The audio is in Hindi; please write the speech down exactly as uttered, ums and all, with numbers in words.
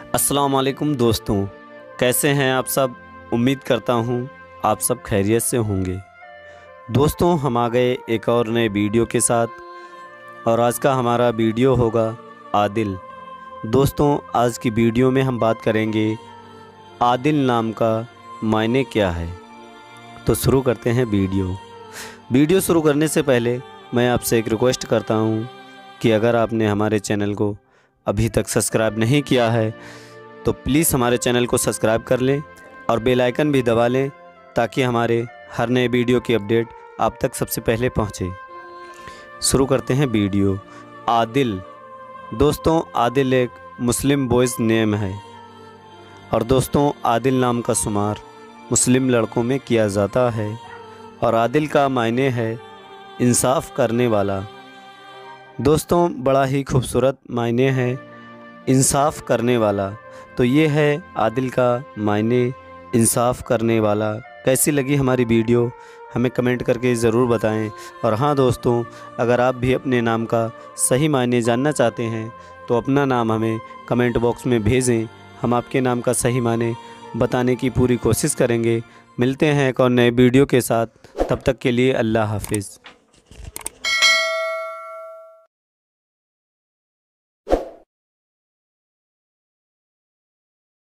अस्सलाम वालेकुम दोस्तों, कैसे हैं आप सब। उम्मीद करता हूँ आप सब खैरियत से होंगे। दोस्तों, हम आ गए एक और नए वीडियो के साथ और आज का हमारा वीडियो होगा आदिल। दोस्तों, आज की वीडियो में हम बात करेंगे आदिल नाम का मायने क्या है। तो शुरू करते हैं वीडियो। वीडियो शुरू करने से पहले मैं आपसे एक रिक्वेस्ट करता हूँ कि अगर आपने हमारे चैनल को अभी तक सब्सक्राइब नहीं किया है तो प्लीज़ हमारे चैनल को सब्सक्राइब कर लें और बेल आइकन भी दबा लें ताकि हमारे हर नए वीडियो की अपडेट आप तक सबसे पहले पहुंचे। शुरू करते हैं वीडियो। आदिल। दोस्तों, आदिल एक मुस्लिम बॉयज़ नेम है और दोस्तों आदिल नाम का शुमार मुस्लिम लड़कों में किया जाता है और आदिल का मायने है इंसाफ करने वाला। दोस्तों, बड़ा ही खूबसूरत मायने है इंसाफ करने वाला। तो ये है आदिल का मायने, इंसाफ करने वाला। कैसी लगी हमारी वीडियो हमें कमेंट करके ज़रूर बताएं। और हाँ दोस्तों, अगर आप भी अपने नाम का सही मायने जानना चाहते हैं तो अपना नाम हमें कमेंट बॉक्स में भेजें। हम आपके नाम का सही मायने बताने की पूरी कोशिश करेंगे। मिलते हैं एक और नए वीडियो के साथ, तब तक के लिए अल्लाह हाफिज़।